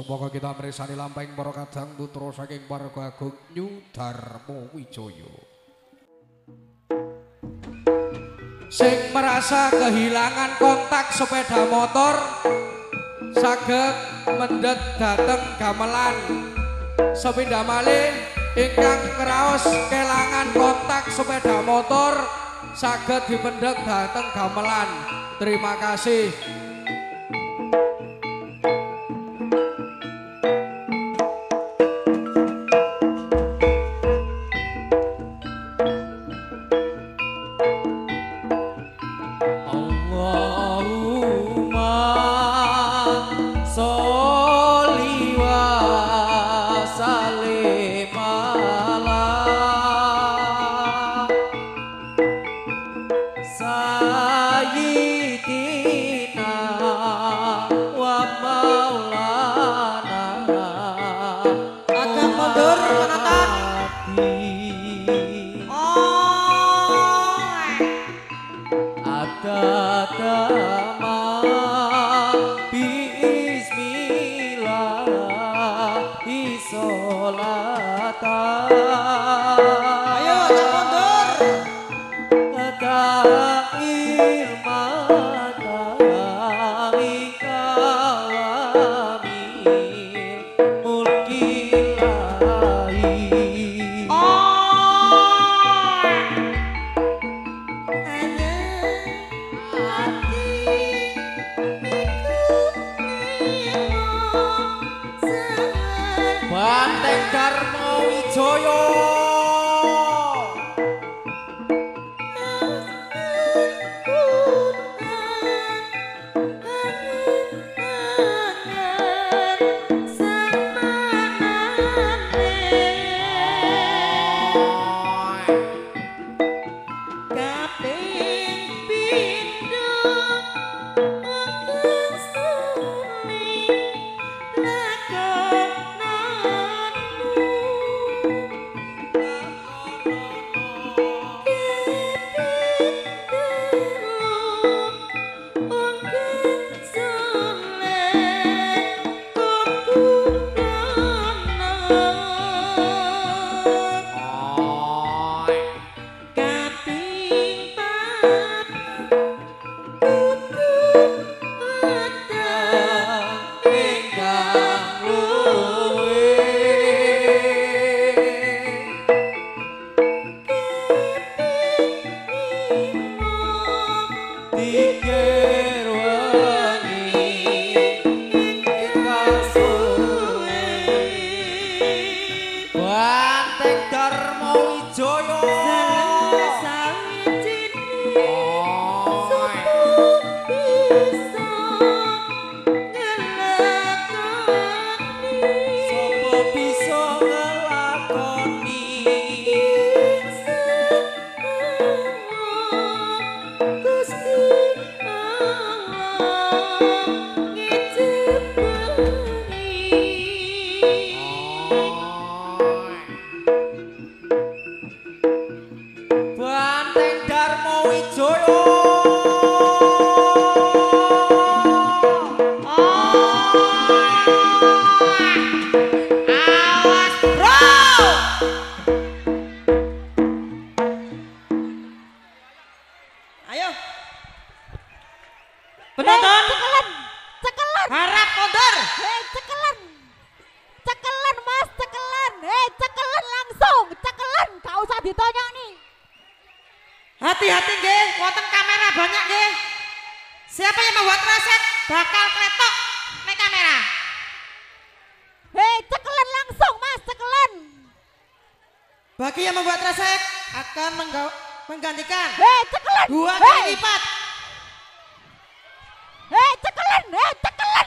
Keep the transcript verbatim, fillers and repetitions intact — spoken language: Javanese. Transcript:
Semoga kita meresani lampahing para kadang putra saking warga Agung New Darmo Wijaya. Sing merasa kehilangan kontak sepeda motor saged mendhet dhateng gamelan sepindah malih ingkang ngraos kelangan kontak sepeda motor saged dipendhet dhateng gamelan. Terima kasih. Hati-hati nggih, wonten kamera banyak nggih. Siapa yang membuat resep bakal kletok nek kamera. Hei, cekelan langsung Mas, cekelan. Bagi yang membuat resep akan menggantikan. Hei, cekelan. Dua kali lipat. Hei, cekelan, hei, cekelan.